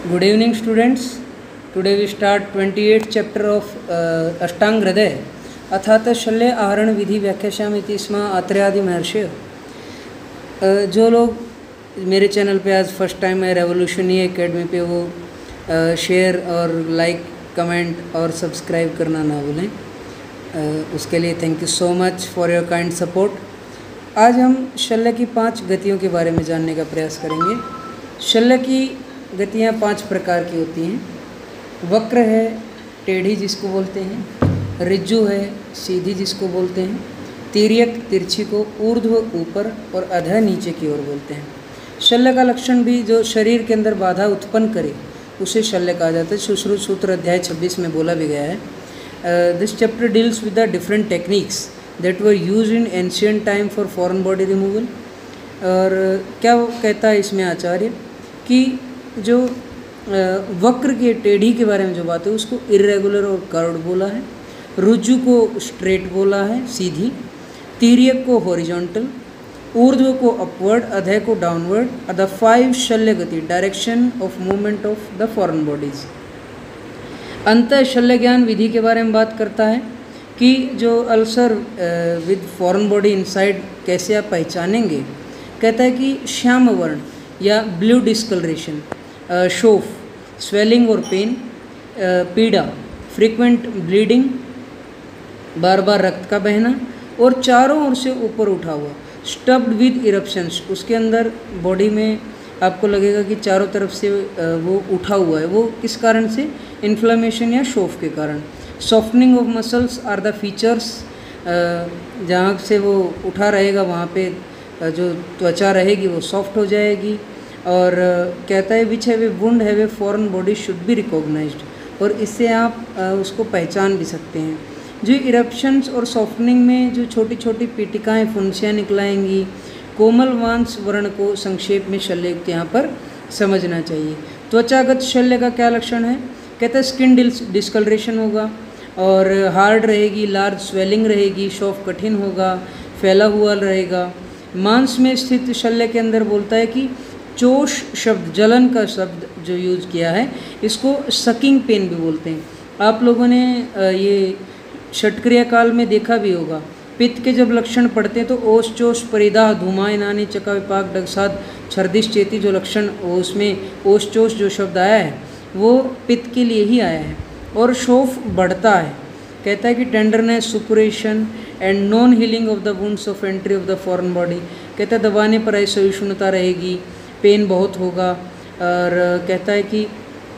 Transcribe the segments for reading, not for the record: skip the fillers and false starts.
Good evening, students. Today we start 28th chapter of Ashtang Hriday अथात शल्य आहरण विधि व्याख्यास्यामि स्म आत्रेयादि महर्षि। जो लोग मेरे चैनल पे आज फर्स्ट टाइम है रेवोल्यूशनी एकेडमी पे, वो शेयर और लाइक कमेंट और सब्सक्राइब करना ना भूलें। उसके लिए thank you so much for your kind support. आज हम शल्य की 5 गतियों के बारे में जानने का प्रयास करेंगे। शल्य की गतियाँ 5 प्रकार की होती हैं। वक्र है, टेढ़ी जिसको बोलते हैं, ऋजु है, सीधी जिसको बोलते हैं, तिर्यक तिरछी को ऊर्ध्व ऊपर और अधः नीचे की ओर बोलते हैं। शल्य का लक्षण भी जो शरीर के अंदर बाधा उत्पन्न करे उसे शल्य कहा जाता है। सुश्रुत सूत्र अध्याय 26 में बोला भी गया है। This chapter deals with the different techniques that were use in ancient time for foreign body removal. और क्या कहता है इसमें आचार्य कि जो वक्र के टेढ़ी के बारे में जो बात है उसको इर्रेगुलर और कर्व्ड बोला है, ऋजु को स्ट्रेट बोला है सीधी, तिर्यक को हॉरिजॉन्टल, ऊर्ध्व को अपवर्ड, अधः को डाउनवर्ड। द 5 शल्य गति direction of movement of the foreign bodies. अंतः शल्य ज्ञान विधि के बारे में बात करता है कि जो ulcer with foreign body inside कैसे आप पहचानेंगे। कहता है कि श्याम वर्ण या ब्लू डिस्कलरेशन, शोफ, स्वेलिंग और पेन, पीड़ा, फ्रीक्वेंट ब्लीडिंग, बार बार रक्त का बहना और चारों ओर से ऊपर उठा हुआ, स्टब्ड विद इरप्शंस। उसके अंदर बॉडी में आपको लगेगा कि चारों तरफ से वो उठा हुआ है। वो किस कारण से? इन्फ्लेमेशन या शोफ के कारण। Softening of muscles are the features. जहाँ से वो उठा रहेगा वहाँ पे जो त्वचा रहेगी वो सॉफ्ट हो जाएगी। और कहता है which have a wound have a foreign body should be recognised. और इससे आप उसको पहचान भी सकते हैं। जो इरप्शंस और सॉफ्टनिंग में जो छोटी छोटी पीटिकाएँ फुंसियाँ निकलाएंगी, कोमल वांस वर्ण को संक्षेप में शल्ययुक्त यहाँ पर समझना चाहिए। त्वचागत शल्य का क्या लक्षण है? कहता है स्किन डिस्कलरेशन होगा और हार्ड रहेगी, लार्ज स्वेलिंग रहेगी, शॉफ कठिन होगा, फैला हुआ रहेगा। मांस में स्थित शल्य के अंदर बोलता है कि चोष शब्द, जलन का शब्द जो यूज़ किया है, इसको सकिंग पेन भी बोलते हैं। आप लोगों ने ये षटक्रिया काल में देखा भी होगा। पित्त के जब लक्षण पढ़ते हैं तो ओष चोष परिदाह धूमाय नानी चका विपाक डगसाद छर्दिश चेती, जो लक्षण उसमें ओष चोष जो शब्द आया है वो पित्त के लिए ही आया है। और शोफ बढ़ता है। कहता है कि tenderness, suppuration and non healing of the wounds of entry of the foreign body. कहता है दबाने पर असहिष्णुता रहेगी, पेन बहुत होगा। और कहता है कि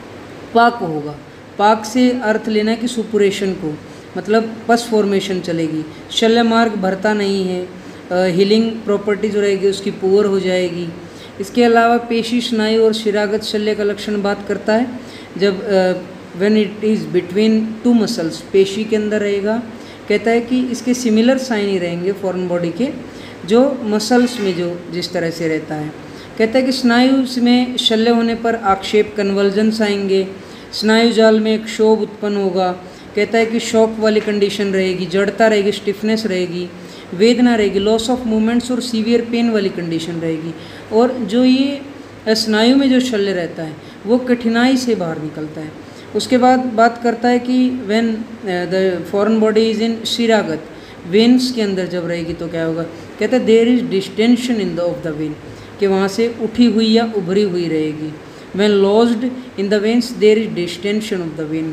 पाक होगा। पाक से अर्थ लेना है कि सुपुरेशन को, मतलब पस फॉर्मेशन चलेगी। शल्य मार्ग भरता नहीं है। हीलिंग प्रॉपर्टी जो रहेगी उसकी पुअर हो जाएगी। इसके अलावा पेशी, स्नायु और शिरागत शल्य का लक्षण बात करता है जब when it is between 2 muscles, पेशी के अंदर रहेगा। कहता है कि इसके सिमिलर साइन ही रहेंगे फॉरेन बॉडी के, जो मसल्स में जो जिस तरह से रहता है। कहता है कि स्नायु में शल्य होने पर आक्षेप, कन्वर्जन्स आएंगे। स्नायु जाल में एक क्षोभ उत्पन्न होगा। कहता है कि शॉक वाली कंडीशन रहेगी, जड़ता रहेगी, स्टिफनेस रहेगी, वेदना रहेगी, लॉस ऑफ मूवमेंट्स और सीवियर पेन वाली कंडीशन रहेगी। और जो ये स्नायु में जो शल्य रहता है वो कठिनाई से बाहर निकलता है। उसके बाद बात करता है कि when the foreign body is in शिरागत, वेन्स के अंदर जब रहेगी तो क्या होगा? कहता है there is distension in the of the vein, कि वहाँ से उठी हुई या उभरी हुई रहेगी। When lodged in the veins there is distension of the vein.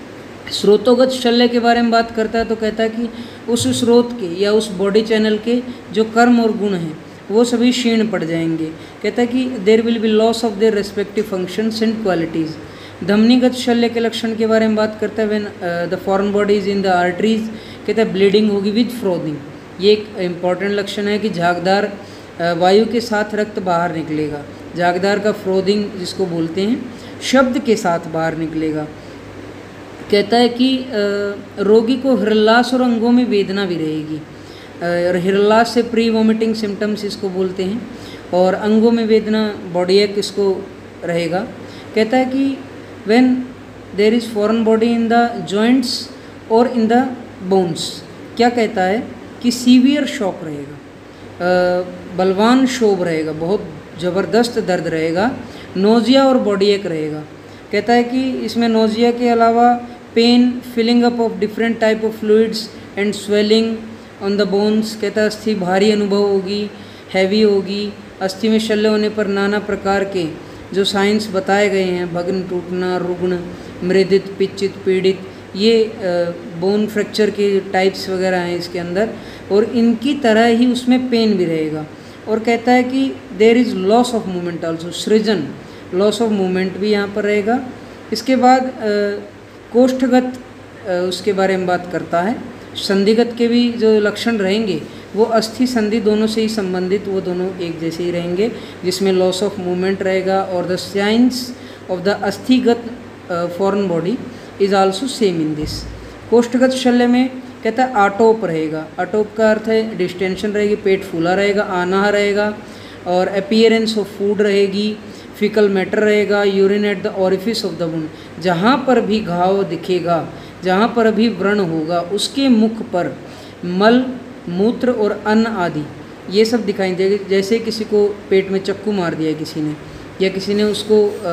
स्रोतोगत शल्य के बारे में बात करता है तो कहता है कि उस स्रोत के या उस बॉडी चैनल के जो कर्म और गुण हैं वो सभी क्षीण पड़ जाएंगे। कहता है कि there will be loss of their respective functions and qualities. धमनीगत शल्य के लक्षण के बारे में बात करता है when the foreign body is in the arteries. कहता है ब्लीडिंग होगी विद फ्रोदिंग। ये एक इम्पॉर्टेंट लक्षण है कि झागदार वायु के साथ रक्त बाहर निकलेगा। झागदार का फ्रोदिंग जिसको बोलते हैं, शब्द के साथ बाहर निकलेगा। कहता है कि रोगी को हृल्लास और अंगों में वेदना भी रहेगी। और हृल्लास से प्री वॉमिटिंग सिम्टम्स इसको बोलते हैं, और अंगों में वेदना, बॉडी एक इसको रहेगा। कहता है कि when there is foreign body in the joints और इन द बोन्स, क्या कहता है कि सीवियर शॉक रहेगा, बलवान शोभ रहेगा, बहुत ज़बरदस्त दर्द रहेगा, नोजिया और बॉडी एक रहेगा। कहता है कि इसमें नोजिया के अलावा pain, filling up of different type of fluids and swelling on the bones. कहता है अस्थि भारी अनुभव होगी, हैवी होगी। अस्थि में शल्य होने पर नाना प्रकार के जो साइंस बताए गए हैं, भग्न, टूटना, रुग्ण, मृदित, पिचित, पीड़ित, ये बोन फ्रैक्चर के टाइप्स वगैरह हैं इसके अंदर, और इनकी तरह ही उसमें पेन भी रहेगा। और कहता है कि there is loss of movement also, सृजन, लॉस ऑफ मूवमेंट भी यहाँ पर रहेगा। इसके बाद कोष्ठगत उसके बारे में बात करता है। संधिगत के भी जो लक्षण रहेंगे वो अस्थि संधि दोनों से ही संबंधित, वो दोनों एक जैसे ही रहेंगे, जिसमें लॉस ऑफ मूवमेंट रहेगा। और द साइंस ऑफ द अस्थिगत foreign body is also same in this. कोष्ठगत शल्य में कहता है आटोप रहेगा। आटोप का अर्थ है डिस्टेंशन रहेगी, पेट फूला रहेगा, आनाह रहेगा, और अपीयरेंस ऑफ फूड रहेगी, फिकल मैटर रहेगा, urine at the orifice of the wound, जहाँ पर भी घाव दिखेगा, जहाँ पर भी व्रण होगा, उसके मुख पर मल, मूत्र और अन्न आदि ये सब दिखाई देगा। जैसे किसी को पेट में चक्कू मार दिया है किसी ने, या किसी ने उसको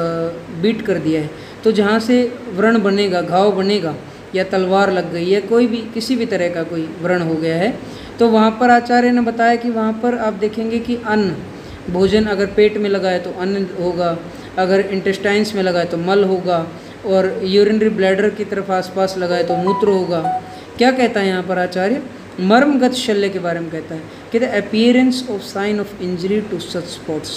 बीट कर दिया है, तो जहाँ से व्रण बनेगा, घाव बनेगा, या तलवार लग गई है, कोई भी किसी भी तरह का कोई व्रण हो गया है, तो वहाँ पर आचार्य ने बताया कि वहाँ पर आप देखेंगे कि अन्न, भोजन अगर पेट में लगा है तो अन्न होगा, अगर इंटेस्टाइन्स में लगा है तो मल होगा, और यूरिनरी ब्लैडर की तरफ आसपास लगा है तो मूत्र होगा। क्या कहता है यहाँ पर आचार्य? मर्मगत शल्य के बारे में कहता है। कहते हैं appearance of sign of injury to such spots.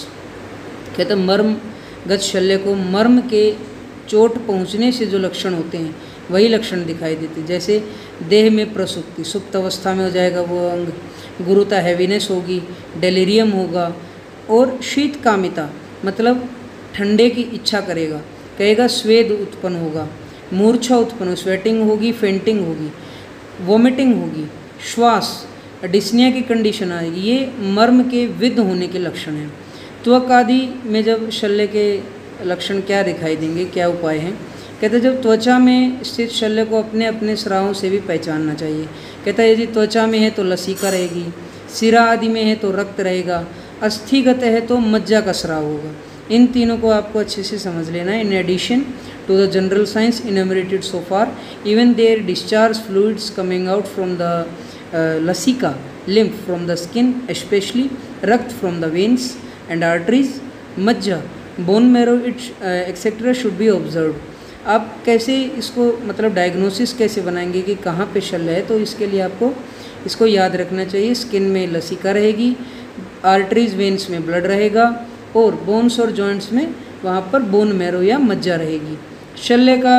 कहते हैं मर्मगत शल्य को मर्म के चोट पहुँचने से जो लक्षण होते हैं वही लक्षण दिखाई देते, जैसे देह में प्रसुप्ति, सुप्त अवस्था में हो जाएगा वो अंग, गुरुता, हैवीनेस होगी, डेलीरियम होगा, और शीत कामिता मतलब ठंडे की इच्छा करेगा, कहेगा स्वेद उत्पन्न होगा, मूर्छा उत्पन्न, स्वेटिंग होगी, फेंटिंग होगी, वोमिटिंग होगी, श्वास, डिस्निया की कंडीशन आएगी। ये मर्म के विद्ध होने के लक्षण हैं। त्वक आदि में जब शल्य के लक्षण क्या दिखाई देंगे, क्या उपाय हैं? कहते हैं जब त्वचा में स्थित शल्य को अपने अपने स्रावों से भी पहचानना चाहिए। कहता है यदि त्वचा में है तो लसिका रहेगी, सिरा आदि में है तो रक्त रहेगा, अस्थिगत है तो मज्जा का स्राव होगा। इन तीनों को आपको अच्छे से समझ लेना है। In addition to the general science enumerated so far, even there discharge fluids coming out from the लसिका, lymph from the skin especially, रक्त from the veins and arteries, मज्जा, bone marrow etc. should be observed। आप कैसे इसको मतलब diagnosis कैसे बनाएंगे कि कहाँ पे शल्य है, तो इसके लिए आपको इसको याद रखना चाहिए। स्किन में लसिका रहेगी, आर्टरीज वेन्स में ब्लड रहेगा, और बोन्स और जॉइंट्स में वहाँ पर बोन मैरो या मज्जा रहेगी। शल्य का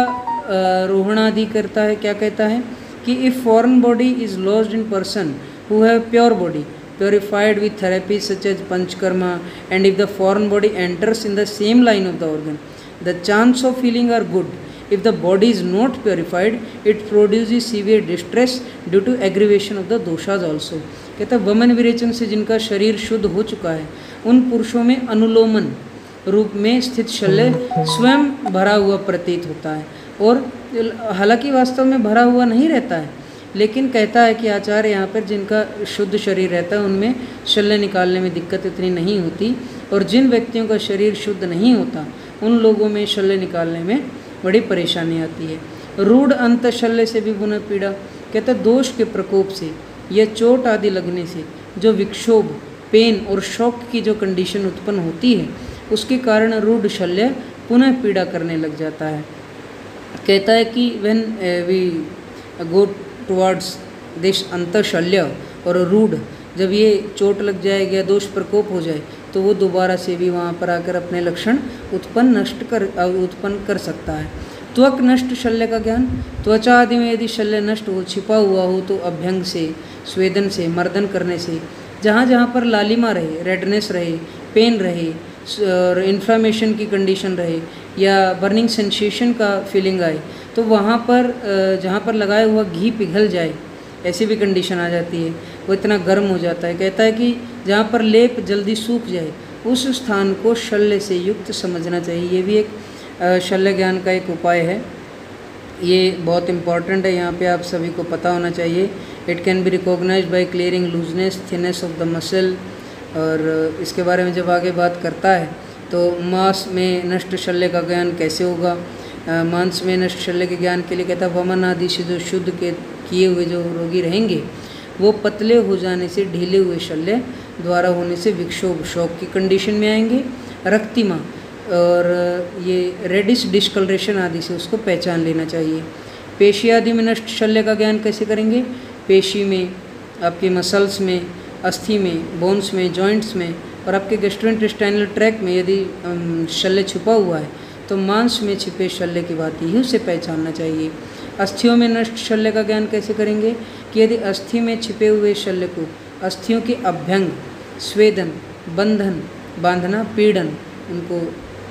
रोहण आदि करता है। क्या कहता है कि if foreign body is lost in person who have pure body purified with therapies such as panchkarma, and if the foreign body enters in the same line of the organ, the chance of healing are good. If the body is not purified, it produces severe distress due to aggravation of the doshas also। कहता है वमन विरेचन से जिनका शरीर शुद्ध हो चुका है उन पुरुषों में अनुलोमन रूप में स्थित शल्य स्वयं भरा हुआ प्रतीत होता है, और हालांकि वास्तव में भरा हुआ नहीं रहता है, लेकिन कहता है कि आचार्य यहाँ पर जिनका शुद्ध शरीर रहता है उनमें शल्य निकालने में दिक्कत इतनी नहीं होती, और जिन व्यक्तियों का शरीर शुद्ध नहीं होता उन लोगों में शल्य निकालने में बड़ी परेशानी आती है। रूढ़ अंत शल्य से भी पुनः पीड़ा। कहता है दोष के प्रकोप से या चोट आदि लगने से जो विक्षोभ, पेन और शॉक की जो कंडीशन उत्पन्न होती है उसके कारण रूढ़ शल्य पुनः पीड़ा करने लग जाता है। कहता है कि when we go towards this अंतशल्य और रूढ़, जब ये चोट लग जाएगी या दोष प्रकोप हो जाए तो वो दोबारा से भी वहाँ पर आकर अपने लक्षण उत्पन्न कर सकता है। त्वक नष्ट शल्य का ज्ञान। त्वचा आदि में यदि शल्य नष्ट हो, छिपा हुआ हो, तो अभ्यंग से, स्वेदन से, मर्दन करने से, जहाँ जहाँ पर लालिमा रहे, रेडनेस रहे, पेन रहे और इन्फ्लामेशन की कंडीशन रहे या बर्निंग सेंसेशन का फीलिंग आए, तो वहाँ पर जहाँ पर लगाया हुआ घी पिघल जाए, ऐसी भी कंडीशन आ जाती है, वो इतना गर्म हो जाता है। कहता है कि जहाँ पर लेप जल्दी सूख जाए उस स्थान को शल्य से युक्त समझना चाहिए। ये भी एक शल्य ज्ञान का एक उपाय है, ये बहुत इम्पॉर्टेंट है, यहाँ पे आप सभी को पता होना चाहिए। It can be recognised by clearing looseness, thinness of the muscle. और इसके बारे में जब आगे बात करता है तो मांस में नष्ट शल्य का ज्ञान कैसे होगा? मांस में नष्ट शल्य के ज्ञान के लिए कहता है वमन आदि से जो शुद्ध के किए हुए जो रोगी रहेंगे वो पतले हो जाने से ढीले हुए शल्य द्वारा होने से विक्षोभ शौक की कंडीशन में आएंगे। रक्तिमा और ये रेडिश डिस्कलरेशन आदि से उसको पहचान लेना चाहिए। पेशी आदि में नष्ट शल्य का ज्ञान कैसे करेंगे? पेशी में, आपके मसल्स में, अस्थि में, बोन्स में, जॉइंट्स में और आपके गैस्ट्रोइंटेस्टाइनल ट्रैक्ट में यदि शल्य छुपा हुआ है तो मांस में छिपे शल्य की भांति ही उसे पहचानना चाहिए। अस्थियों में नष्ट शल्य का ज्ञान कैसे करेंगे? कि यदि अस्थि में छिपे हुए शल्य को अस्थियों के अभ्यंग, स्वेदन, बंधन, बांधना, पीड़न, उनको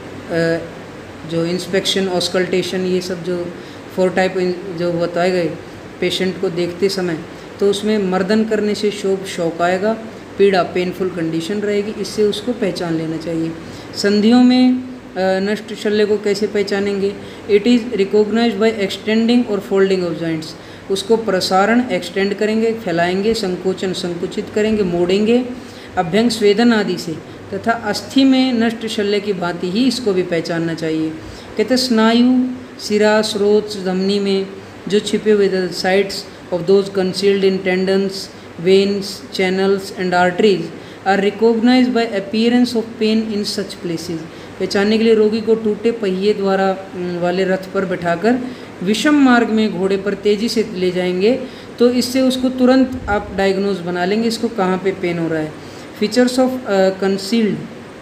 जो इंस्पेक्शन, ऑस्कल्टेशन, ये सब जो 4 टाइप जो बताए गए पेशेंट को देखते समय, तो उसमें मर्दन करने से शौक आएगा, पीड़ा पेनफुल कंडीशन रहेगी, इससे उसको पहचान लेना चाहिए। संधियों में नष्ट शल्य को कैसे पहचानेंगे? It is recognised by extending और फोल्डिंग ऑफ जॉइंट्स। उसको प्रसारण एक्सटेंड करेंगे, फैलाएंगे, संकोचन संकुचित करेंगे, मोड़ेंगे, अभ्यंग स्वेदन आदि से, तथा अस्थि में नष्ट शल्य की भांति ही इसको भी पहचानना चाहिए। कहते स्नायु, सिरा, स्रोत, धमनी में जो छिपे हुए the sides of those concealed in tendons, veins, channels and arteries are recognised by appearance of pain in such places. पहचानने के लिए रोगी को टूटे पहिए द्वारा वाले रथ पर बिठाकर विषम मार्ग में घोड़े पर तेजी से ले जाएंगे तो इससे उसको तुरंत आप डायग्नोज बना लेंगे इसको कहाँ पे पेन हो रहा है। Features of concealed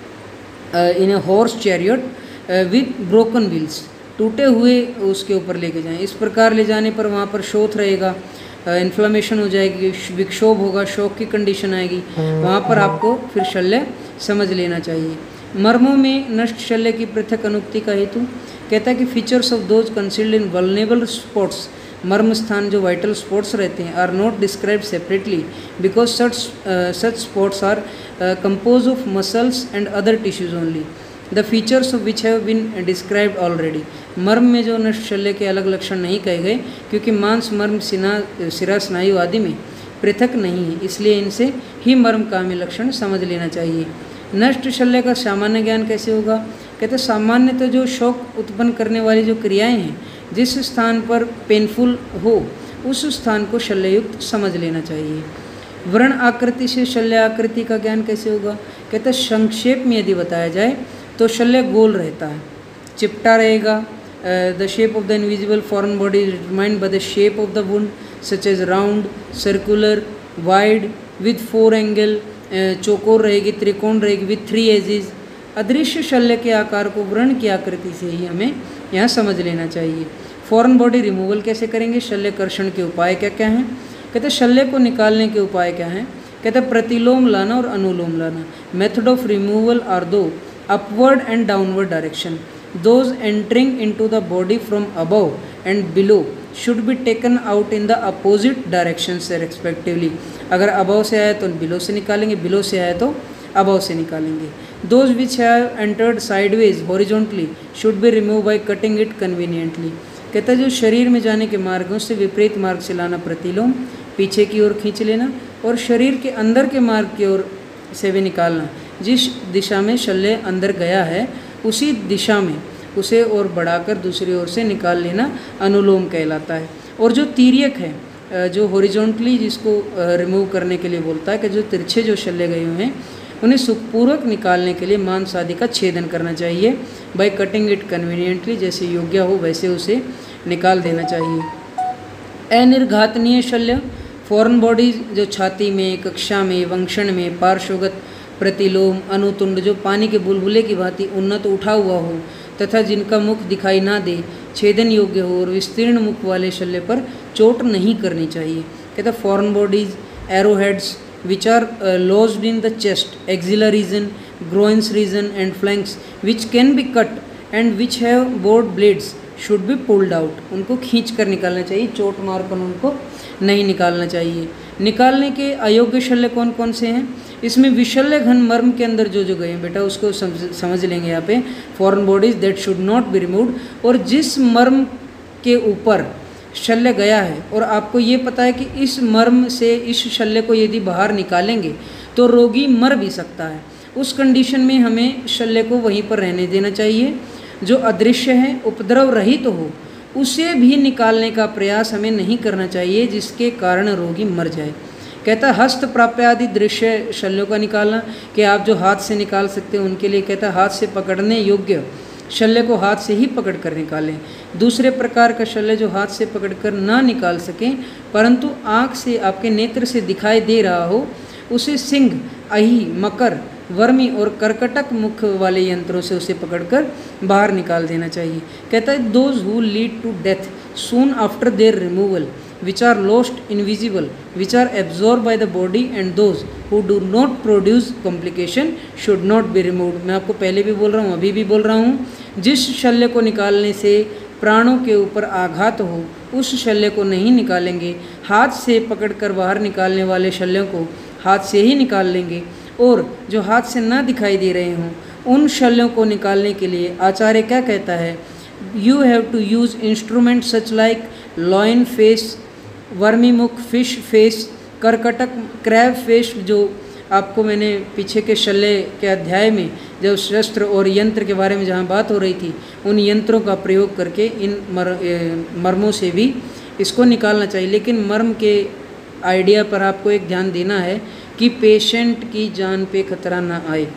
in a horse chariot with broken wheels, टूटे हुए उसके ऊपर लेके जाएं। इस प्रकार ले जाने पर वहाँ पर शोथ रहेगा, इन्फ्लेमेशन हो जाएगी, विक्षोभ होगा, शौक की कंडीशन आएगी, वहाँ पर आपको फिर शल्य समझ लेना चाहिए। मर्मों में नष्ट शल्य की पृथक अनुक्ति का हेतु कहता है कि features of those concealed in vulnerable spots, मर्म स्थान जो वाइटल स्पॉट्स रहते हैं, are not described separately because such spots are compose of muscles and other tissues only, the features of which have been described already. मर्म में जो नष्ट शल्य के अलग लक्षण नहीं कहे गए क्योंकि मांस, मर्म, सिरा, स्नायु आदि में पृथक नहीं है, इसलिए इनसे ही मर्म काम्य लक्षण समझ लेना चाहिए। नष्ट शल्य का सामान्य ज्ञान कैसे होगा? कहते सामान्यतः जो शौक उत्पन्न करने वाली जो क्रियाएं हैं, जिस स्थान पर पेनफुल हो उस स्थान को शल्ययुक्त समझ लेना चाहिए। व्रण आकृति से शल्य आकृति का ज्ञान कैसे होगा? कहते संक्षेप में यदि बताया जाए तो शल्य गोल रहता है, चिपटा रहेगा। The shape of the invisible foreign body is determined by the shape of the wound such as round, circular, wide, with 4 angle, चौकोर रहेगी, त्रिकोण रहेगी, विद 3 एजेस। अदृश्य शल्य के आकार को व्रण की आकृति से ही हमें यहाँ समझ लेना चाहिए। फॉरेन बॉडी रिमूवल कैसे करेंगे? शल्य कर्षण के उपाय क्या क्या हैं? कहते शल्य को निकालने के उपाय क्या हैं? कहते प्रतिलोम लाना और अनुलोम लाना। मेथड ऑफ रिमूवल आर दो upward and downward direction, those entering into the body from above and below should be taken out in the opposite direction से रेस्पेक्टिवली। अगर अबव से आए तो बिलो से निकालेंगे, बिलो से आए तो अबव से निकालेंगे। Those which have entered sideways horizontally should be remove by cutting it conveniently. कहता है जो शरीर में जाने के मार्गों से विपरीत मार्ग से लाना प्रतिलोम, पीछे की ओर खींच लेना, और शरीर के अंदर के मार्ग की ओर से भी निकालना। जिस दिशा में शल्य अंदर गया है उसी दिशा में उसे और बढ़ाकर दूसरी ओर से निकाल लेना अनुलोम कहलाता है। और जो तिर्यक है, जो हॉरिजॉन्टली जिसको रिमूव करने के लिए बोलता है कि जो तिरछे जो शल्य गए हुए हैं उन्हें सुखपूर्वक निकालने के लिए मांस आदि का छेदन करना चाहिए। बाय कटिंग इट कन्वीनियंटली, जैसे योग्य हो वैसे उसे निकाल देना चाहिए। अनिर्घातनीय शल्य, फॉरेन बॉडीज जो छाती में, कक्षा में, वंक्षण में, पार्श्वगत, प्रतिलोम, अनुतुंड जो पानी के बुलबुले की भांति उन्नत उठा हुआ हो तथा जिनका मुख दिखाई ना दे, छेदन योग्य हो और विस्तीर्ण मुख वाले शल्य पर चोट नहीं करनी चाहिए। कहता foreign bodies, arrowheads which are lodged in the chest, axilla region, groins region and flanks which can be cut and which have bored blades should be pulled out। उनको खींच कर निकालना चाहिए, चोट मार कर उनको नहीं निकालना चाहिए। निकालने के अयोग्य शल्य कौन कौन से हैं? इसमें विशल्य घन मर्म के अंदर जो जो गए हैं बेटा उसको समझ लेंगे यहाँ पे। Foreign bodies that should not be removed, और जिस मर्म के ऊपर शल्य गया है और आपको ये पता है कि इस मर्म से इस शल्य को यदि बाहर निकालेंगे तो रोगी मर भी सकता है, उस कंडीशन में हमें शल्य को वहीं पर रहने देना चाहिए। जो अदृश्य है, उपद्रव रहित तो हो, उसे भी निकालने का प्रयास हमें नहीं करना चाहिए जिसके कारण रोगी मर जाए। कहता है हस्त प्राप्य आदि दृश्य शल्यों का निकालना, कि आप जो हाथ से निकाल सकते हैं उनके लिए कहता है हाथ से पकड़ने योग्य शल्य को हाथ से ही पकड़ कर निकालें। दूसरे प्रकार का शल्य जो हाथ से पकड़कर ना निकाल सकें परंतु आँख से, आपके नेत्र से दिखाई दे रहा हो, उसे सिंह, अही, मकर, वर्मी और कर्कटक मुख वाले यंत्रों से उसे पकड़कर बाहर निकाल देना चाहिए। कहता है those who lead to death soon after their removal which are lost invisible, which are absorbed by the body, and those who do not produce complication should not be removed। मैं आपको पहले भी बोल रहा हूँ, अभी भी बोल रहा हूँ, जिस शल्य को निकालने से प्राणों के ऊपर आघात हो उस शल्य को नहीं निकालेंगे। हाथ से पकड़कर बाहर निकालने वाले शल्यों को हाथ से ही निकाल लेंगे, और जो हाथ से ना दिखाई दे रहे हों उन शल्यों को निकालने के लिए आचार्य क्या कहता है, you have to use instrument such like lion face, वर्मी मुख, फिश फेस, कर्कटक, क्रैब फेस, जो आपको मैंने पीछे के शल्य के अध्याय में जब शस्त्र और यंत्र के बारे में जहाँ बात हो रही थी, उन यंत्रों का प्रयोग करके इन मर्मों से भी इसको निकालना चाहिए। लेकिन मर्म के आइडिया पर आपको एक ध्यान देना है कि पेशेंट की जान पे खतरा ना आए।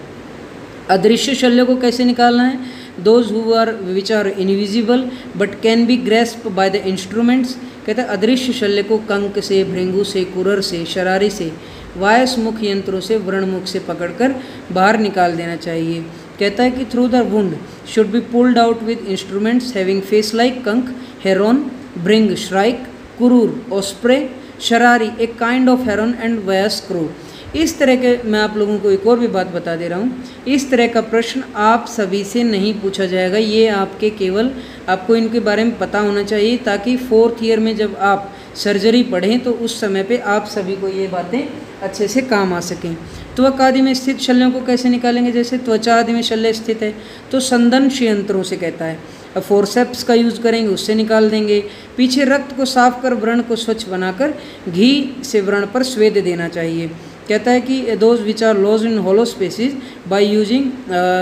अदृश्य शल्य को कैसे निकालना है, those who are which are invisible but can be grasp by the instruments. कहते हैं अदृश्य शल्य को कंक से, भृंगु से, कुरर से, शरारी से, वायस मुख यंत्रों से, व्रणमुख से पकड़कर बाहर निकाल देना चाहिए। कहता है कि through the wound should be pulled out with instruments having face like कंक, हेरोन, भृंग, श्राइक, कुरूर, ऑस्प्रे, शरारी a kind of heron and वायस क्रो। इस तरह के, मैं आप लोगों को एक और भी बात बता दे रहा हूँ, इस तरह का प्रश्न आप सभी से नहीं पूछा जाएगा। ये आपके केवल आपको इनके बारे में पता होना चाहिए ताकि 4th ईयर में जब आप सर्जरी पढ़ें तो उस समय पे आप सभी को ये बातें अच्छे से काम आ सकें। त्वक आदि में स्थित शल्यों को कैसे निकालेंगे, जैसे त्वचा आदि में शल्य स्थित है तो संदंश यंत्रों से कहता है, अब फोरसेप्स का यूज़ करेंगे, उससे निकाल देंगे। पीछे रक्त को साफ कर व्रण को स्वच्छ बनाकर घी से व्रण पर स्वेद देना चाहिए। कहता है कि those which are lodge in hollow spaces by using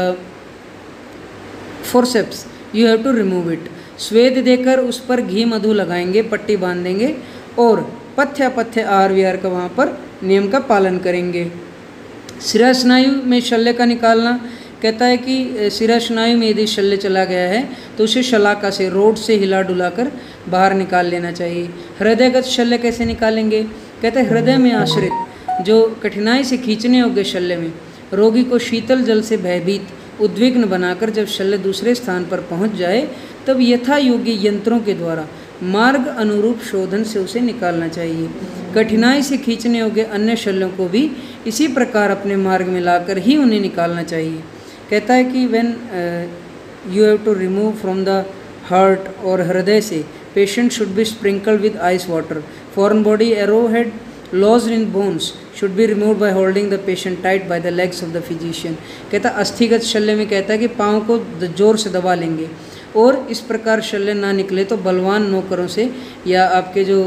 forceps you have to remove it. स्वेद देकर उस पर घी मधु लगाएंगे, पट्टी बांध देंगे और पथ्य आहार विहार का वहाँ पर नियम का पालन करेंगे। शिरा स्नायु में शल्य का निकालना, कहता है कि शिरा स्नायु में यदि शल्य चला गया है तो उसे शलाका से, रोड से हिला डुला कर बाहर निकाल लेना चाहिए। हृदयगत शल्य कैसे निकालेंगे, कहते हैं हृदय में आश्रित जो कठिनाई से खींचने योग्य शल्य में रोगी को शीतल जल से भयभीत, उद्विग्न बनाकर जब शल्य दूसरे स्थान पर पहुंच जाए तब यथा योग्य यंत्रों के द्वारा मार्ग अनुरूप शोधन से उसे निकालना चाहिए। कठिनाई से खींचने योग्य अन्य शल्यों को भी इसी प्रकार अपने मार्ग में लाकर ही उन्हें निकालना चाहिए। कहता है कि when you have to remove from the heart और हृदय से patient should be sprinkled with ice water. Foreign body arrowhead lodge in bones should be remove by holding the patient tight by the legs of the physician. कहता है अस्थिगत शल्य में कहता है कि पाँव को जोर से दबा लेंगे और इस प्रकार शल्य ना निकले तो बलवान नौकरों से या आपके जो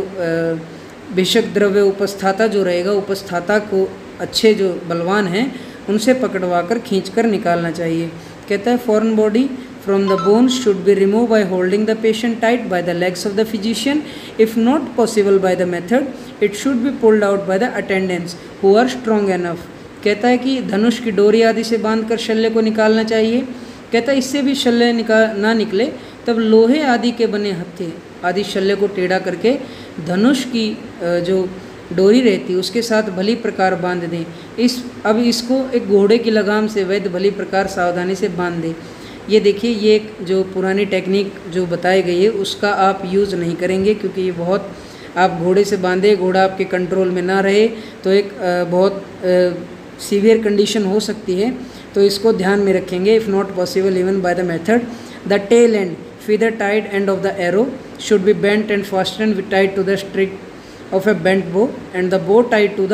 भिषक द्रव्य उपस्थाता जो रहेगा, उपस्थाता को अच्छे जो बलवान हैं उनसे पकड़वा कर खींच कर निकालना चाहिए। कहता है foreign body from the bones should be removed by holding the patient tight by the legs of the physician. If not possible by the method, it should be pulled out by the attendants who are strong enough. कहता है कि धनुष की डोरी आदि से बांधकर शल्य को निकालना चाहिए। कहता है इससे भी शल्य ना निकले तब लोहे आदि के बने हत्थे आदि शल्य को टेढ़ा करके धनुष की जो डोरी रहती है उसके साथ भली प्रकार बांध दें। अब इसको एक घोड़े की लगाम से वैध भली प्रकार सावधानी से बांध दें। ये देखिए, ये एक जो पुरानी टेक्निक जो बताई गई है उसका आप यूज़ नहीं करेंगे क्योंकि ये बहुत, आप घोड़े से बांधे, घोड़ा आपके कंट्रोल में ना रहे तो एक बहुत सीवियर कंडीशन हो सकती है, तो इसको ध्यान में रखेंगे। If not possible even by the method, the tail and feather tied end of the arrow should be bent and fastened with tied to the string of a bent bow and the bow tied to the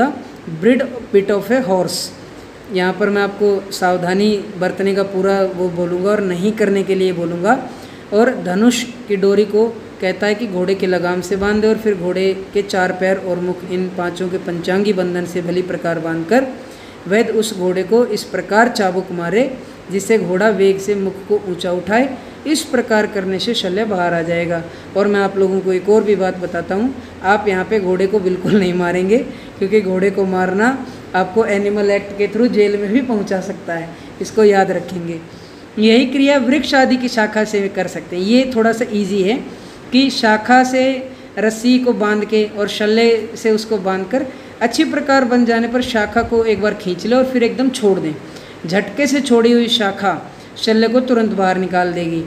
bit of a horse। यहाँ पर मैं आपको सावधानी बरतने का पूरा वो बोलूँगा और नहीं करने के लिए बोलूँगा। और धनुष की डोरी को कहता है कि घोड़े के लगाम से बांधे और फिर घोड़े के 4 पैर और मुख इन 5 के पंचांगी बंधन से भली प्रकार बांधकर वैद्य उस घोड़े को इस प्रकार चाबुक मारे जिससे घोड़ा वेग से मुख को ऊंचा उठाए। इस प्रकार करने से शल्य बाहर आ जाएगा। और मैं आप लोगों को एक और भी बात बताता हूँ, आप यहाँ पे घोड़े को बिल्कुल नहीं मारेंगे, क्योंकि घोड़े को मारना आपको एनिमल एक्ट के थ्रू जेल में भी पहुँचा सकता है, इसको याद रखेंगे। यही क्रिया वृक्ष आदि की शाखा से कर सकते हैं। ये थोड़ा सा ईजी है कि शाखा से रस्सी को बांध के और शल्य से उसको बांधकर अच्छी प्रकार बन जाने पर शाखा को एक बार खींच ले और फिर एकदम छोड़ दें। झटके से छोड़ी हुई शाखा शल्य को तुरंत बाहर निकाल देगी।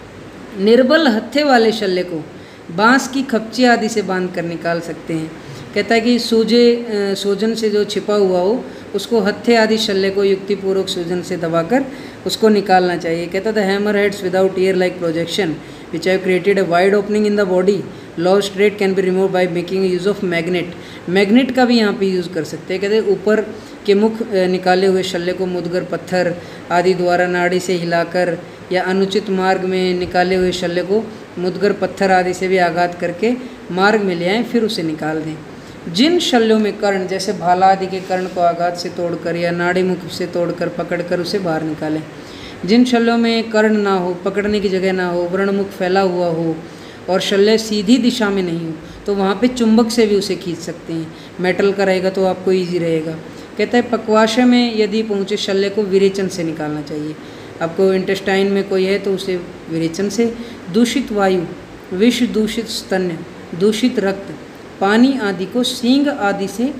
निर्बल हत्थे वाले शल्य को बांस की खपची आदि से बांध कर निकाल सकते हैं। कहता है कि सूजन से जो छिपा हुआ हो उसको हत्थे आदि शल्य को युक्तिपूर्वक सूजन से दबाकर उसको निकालना चाहिए। कहता था hammer heads without ear like projection which have created a wide opening in the body law straight can be remove by making use of magnet. Magnet का भी यहाँ पे यूज़ कर सकते हैं। कहते हैं ऊपर के मुख निकाले हुए शल्य को मुदगर पत्थर आदि द्वारा नाड़ी से हिलाकर या अनुचित मार्ग में निकाले हुए शल्य को मुदगर पत्थर आदि से भी आघात करके मार्ग में ले आएँ, फिर उसे निकाल दें। जिन शल्यों में कर्ण जैसे भाला आदि के कर्ण को आघात से तोड़कर या नाड़ी मुख से तोड़कर पकड़कर उसे बाहर निकालें। जिन शल्यों में कर्ण ना हो, पकड़ने की जगह ना हो, व्रणमुख फैला हुआ हो और शल्य सीधी दिशा में नहीं हो, तो वहाँ पे चुंबक से भी उसे खींच सकते हैं। मेटल का रहेगा तो आपको ईजी रहेगा। कहता है पक्वाशय में यदि पहुँचे शल्य को विरेचन से निकालना चाहिए। आपको इंटेस्टाइन में कोई है तो उसे विरेचन से। दूषित वायु, विष दूषित स्तन्य, दूषित रक्त, पानी आदि को सींग आदि से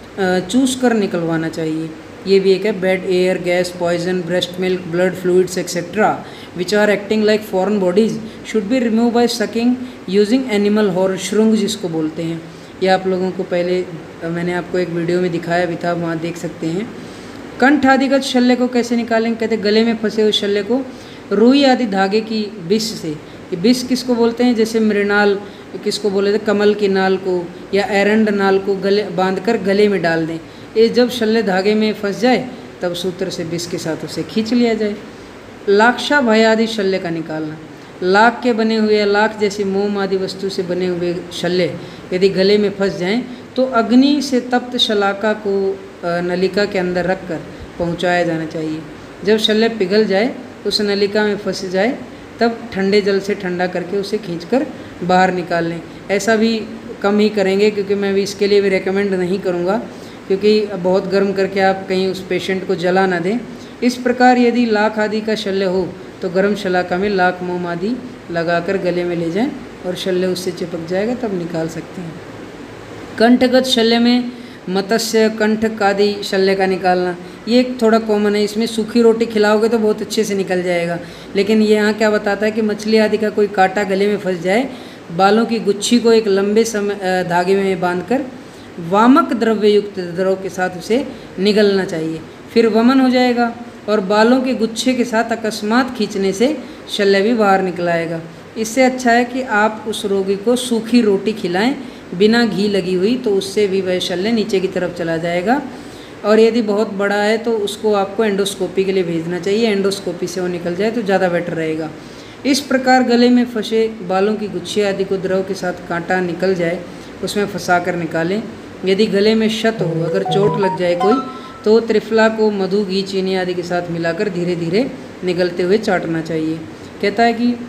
चूस कर निकलवाना चाहिए। ये भी एक है। Bad air, gas, poison, breast milk, blood fluids etcetera which are acting like foreign bodies should be remove by sucking using animal horn, श्रुंग जिसको बोलते हैं। ये आप लोगों को पहले मैंने आपको एक वीडियो में दिखाया भी था, वहाँ देख सकते हैं। कंठ आदिगत शल्य को कैसे निकालेंगे? कहते गले में फंसे हुए शल्य को रुई आदि धागे की बिस से, ये बिस किसको बोलते हैं? जैसे मृणाल किसको बोले थे, कमल की नाल को या एरंड नाल को गले बांधकर गले में डाल दें। ये जब शल्य धागे में फंस जाए तब सूत्र से बिस के साथ उसे खींच लिया जाए। लाक्षा भय आदि शल्य का निकालना, लाख के बने हुए या लाख जैसी मोम आदि वस्तु से बने हुए शल्य यदि गले में फंस जाएं तो अग्नि से तप्त शलाका को नलिका के अंदर रखकर पहुंचाया जाना चाहिए। जब शल्य पिघल जाए उस नलिका में फंस जाए तब ठंडे जल से ठंडा करके उसे खींचकर बाहर निकाल लें। ऐसा भी कम ही करेंगे, क्योंकि मैं भी इसके लिए भी रेकमेंड नहीं करूँगा, क्योंकि बहुत गर्म करके आप कहीं उस पेशेंट को जला ना दें। इस प्रकार यदि लाख आदि का शल्य हो तो गर्म शलाका में लाख मोम आदि लगाकर गले में ले जाएं और शल्य उससे चिपक जाएगा, तब निकाल सकते हैं। कंठगत शल्य में मत्स्य, कंठक आदि शल्य का निकालना, ये एक थोड़ा कॉमन है। इसमें सूखी रोटी खिलाओगे तो बहुत अच्छे से निकल जाएगा। लेकिन ये यहाँ क्या बताता है कि मछली आदि का कोई कांटा गले में फंस जाए, बालों की गुच्छी को एक लंबे समय धागे में बांधकर वामक द्रव्य युक्त द्रव के साथ उसे निगलना चाहिए, फिर वमन हो जाएगा और बालों के गुच्छे के साथ अकस्मात खींचने से शल्य भी बाहर निकल आएगा। इससे अच्छा है कि आप उस रोगी को सूखी रोटी खिलाएं बिना घी लगी हुई, तो उससे भी वह शल्य नीचे की तरफ चला जाएगा। और यदि बहुत बड़ा है तो उसको आपको एंडोस्कोपी के लिए भेजना चाहिए। एंडोस्कोपी से वो निकल जाए तो ज़्यादा बेटर रहेगा। इस प्रकार गले में फंसे बालों की गुच्छी आदि को द्रव के साथ कांटा निकल जाए उसमें फंसा कर निकालें। यदि गले में क्षत हो, अगर चोट लग जाए कोई, तो त्रिफला को मधु, घी, चीनी आदि के साथ मिलाकर धीरे धीरे निगलते हुए चाटना चाहिए। कहता है कि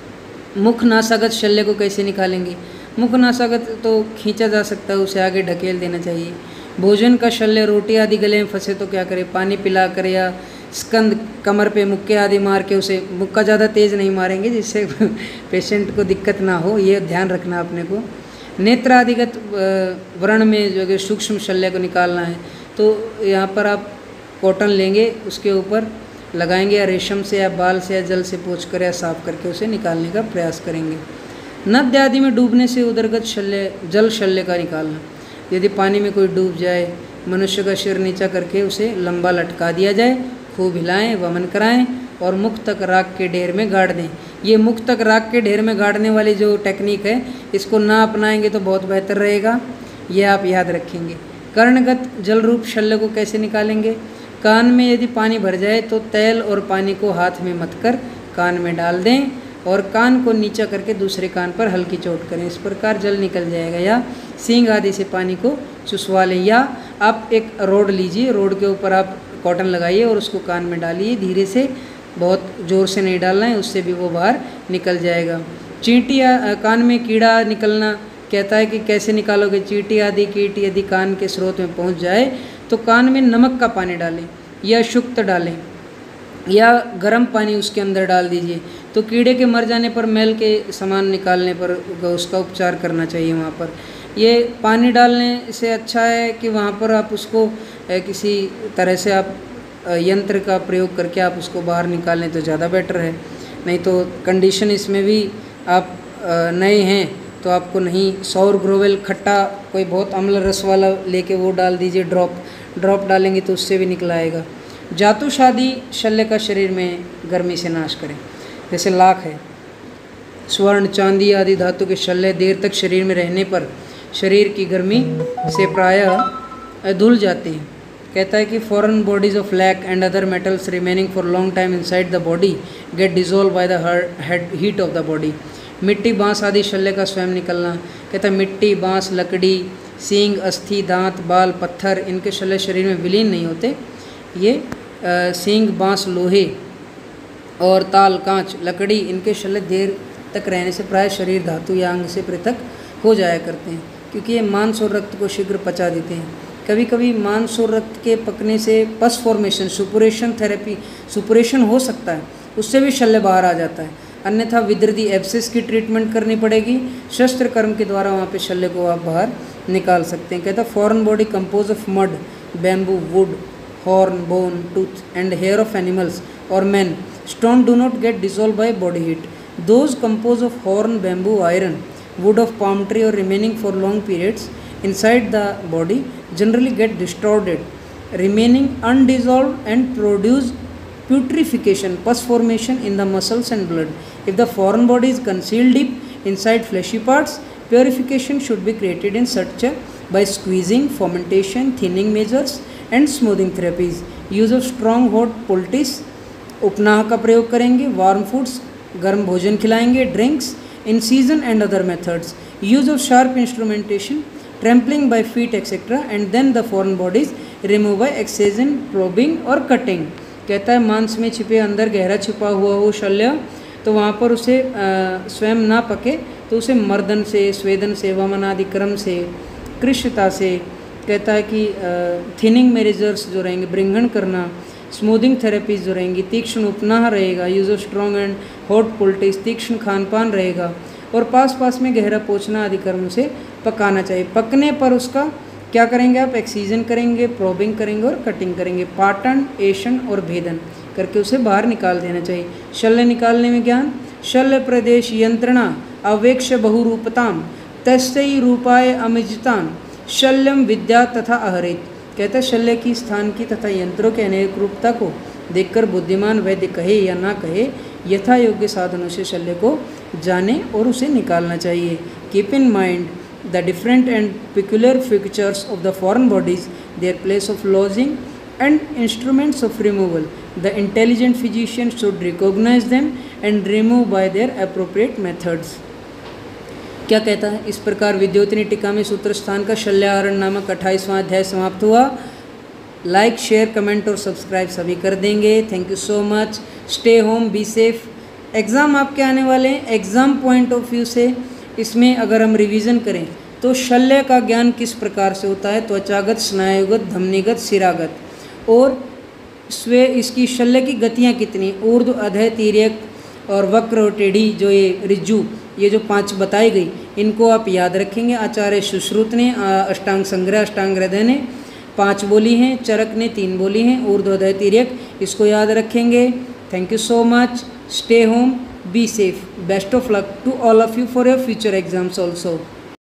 मुख नासागत शल्य को कैसे निकालेंगे? मुख नासागत तो खींचा जा सकता है, उसे आगे ढकेल देना चाहिए। भोजन का शल्य, रोटी आदि गले में फंसे तो क्या करें? पानी पिला कर या स्कंद कमर पे मुक्के आदि मार के उसे, मुक्का ज़्यादा तेज़ नहीं मारेंगे जिससे पेशेंट को दिक्कत ना हो, ये ध्यान रखना अपने को। नेत्र आदिगत व्रण में जो कि सूक्ष्म शल्य को निकालना है तो यहाँ पर आप कॉटन लेंगे, उसके ऊपर लगाएंगे या रेशम से या बाल से या जल से पोंछकर या साफ करके उसे निकालने का प्रयास करेंगे। नद्य आदि में डूबने से उदरगत शल्य, जल शल्य का निकालना, यदि पानी में कोई डूब जाए, मनुष्य का सिर नीचा करके उसे लंबा लटका दिया जाए, खूब हिलाएं, वमन कराएं और मुख तक राख के ढेर में गाड़ दें। ये मुख तक राख के ढेर में गाड़ने वाली जो टेक्निक है, इसको ना अपनाएंगे तो बहुत बेहतर रहेगा, ये आप याद रखेंगे। कर्णगत जल रूप शल्य को कैसे निकालेंगे? कान में यदि पानी भर जाए तो तेल और पानी को हाथ में मथकर कान में डाल दें और कान को नीचा करके दूसरे कान पर हल्की चोट करें, इस प्रकार जल निकल जाएगा। या सींग आदि से पानी को चुसवा लें, या आप एक रोड लीजिए, रोड के ऊपर आप कॉटन लगाइए और उसको कान में डालिए धीरे से, बहुत ज़ोर से नहीं डालना है, उससे भी वो बाहर निकल जाएगा। चींटी कान में कीड़ा निकलना, कहता है कि कैसे निकालोगे, चींटी आदि कीट यदि कान के स्रोत में पहुंच जाए तो कान में नमक का पानी डालें या शुक्त डालें या गर्म पानी उसके अंदर डाल दीजिए। तो कीड़े के मर जाने पर मैल के सामान निकालने पर उसका उपचार करना चाहिए वहाँ पर। ये पानी डालने से अच्छा है कि वहाँ पर आप उसको किसी तरह से आप यंत्र का प्रयोग करके आप उसको बाहर निकालें तो ज़्यादा बेटर है। नहीं तो कंडीशन इसमें भी आप नए हैं तो आपको नहीं, सौर ग्रोवेल खट्टा कोई बहुत अम्ल रस वाला लेके वो डाल दीजिए, ड्रॉप डालेंगे तो उससे भी निकल आएगा। जातु शादी शल्य का शरीर में गर्मी से नाश करें। जैसे लाख है, स्वर्ण चांदी आदि धातु के शल्य देर तक शरीर में रहने पर शरीर की गर्मी से प्रायः धुल जाते हैं। कहता है कि foreign bodies of lac and other metals remaining for long time inside the body get dissolve by the heat of the body. मिट्टी बांस आदि शल्य का स्वयं निकलना। कहता है मिट्टी बांस लकड़ी सींग अस्थि दांत बाल पत्थर इनके शल्य शरीर में विलीन नहीं होते। ये सींग बांस लोहे और ताल कांच लकड़ी इनके शल्य देर तक रहने से प्राय शरीर धातु या अंग से पृथक हो जाया करते हैं, क्योंकि ये मांस और रक्त को शीघ्र पचा देते हैं। कभी कभी मांस और रक्त के पकने से pus formation suppuration therapy suppuration हो सकता है, उससे भी शल्य बाहर आ जाता है। अन्यथा विदृति एब्सेस की ट्रीटमेंट करनी पड़ेगी। शस्त्र कर्म के द्वारा वहाँ पे शल्य को आप बाहर निकाल सकते हैं। कहता है foreign body compose of mud bamboo wood horn bone tooth and hair of animals और man stone do not get dissolve by body heat. Those compose of horn bamboo iron wood of palm tree or remaining for long periods inside the body generally get distorted, remaining undissolved and produce putrefaction, pus formation in the muscles and blood. If the foreign body is concealed deep inside fleshy parts, purification should be created in such a by squeezing, fermentation, thinning measures and smoothing therapies. Use of strong hot poultice, उपनाह का प्रयोग करेंगे, warm foods गर्म भोजन खिलाएंगे, drinks in season and other methods, use of sharp instrumentation, trampling by feet etc. and then the foreign bodies remove by excision, probing और cutting। कहता है मांस में छिपे अंदर गहरा छिपा हुआ हो शल्य तो वहाँ पर उसे स्वयं ना पके तो उसे मर्दन से स्वेदन से वमन आदि क्रम से कृष्यता से, कहता है कि थिनिंग मेजर्स जो रहेंगे ब्रिंगन करना, स्मूदिंग थेरेपीज जो रहेंगी, तीक्ष्ण उपनाह रहेगा, use of strong and hot poultice तीक्ष्ण खान पान रहेगा और पास में गहरा पोंछना आदि कर्म से पकाना चाहिए। पकने पर उसका क्या करेंगे आप, एक्सीजन करेंगे, प्रोबिंग करेंगे और कटिंग करेंगे, पाटन एशन और भेदन करके उसे बाहर निकाल देना चाहिए। शल्य निकालने में ज्ञान, शल्य प्रदेश यंत्रणा अवेक्ष बहुरूपताम तस्यै रूपाय अमिजतान शल्यम विद्या तथा अहरित। कहता है शल्य की स्थान की तथा यंत्रों के अनेक रूपता को देखकर बुद्धिमान वैद्य कहे या ना कहे यथा योग्य साधनों से शल्य को जाने और उसे निकालना चाहिए। Keep in mind the different and peculiar features of the foreign bodies, their place of lodging and instruments of removal. The intelligent physician should recognise them and remove by their appropriate methods. क्या कहता है, इस प्रकार विद्योतनी टीका में सूत्र स्थान का शल्याहरण नामक 28वां अध्याय समाप्त हुआ। लाइक शेयर कमेंट और सब्सक्राइब सभी कर देंगे। Thank you so much. Stay home, be safe. Exam आपके आने वाले हैं, एग्ज़ाम पॉइंट ऑफ व्यू से इसमें अगर हम रिवीजन करें तो शल्य का ज्ञान किस प्रकार से होता है, त्वचागत, स्नायुगत, धमनीगत, शिरागत और इसकी शल्य की गतियाँ कितनी, ऊर्ध्व, अधः, तिर्यक और वक्र और टेढ़ी, जो ये रिज्जू, ये जो 5 बताई गई इनको आप याद रखेंगे। आचार्य सुश्रुत ने अष्टांग संग्रह अष्टांग हृदय ने 5 बोली हैं, चरक ने 3 बोली हैं, ऊर्ध्व, अधः, तिर्यक, इसको याद रखेंगे। Thank you so much. Stay home, be safe. Best of luck to all of you for your future exams also.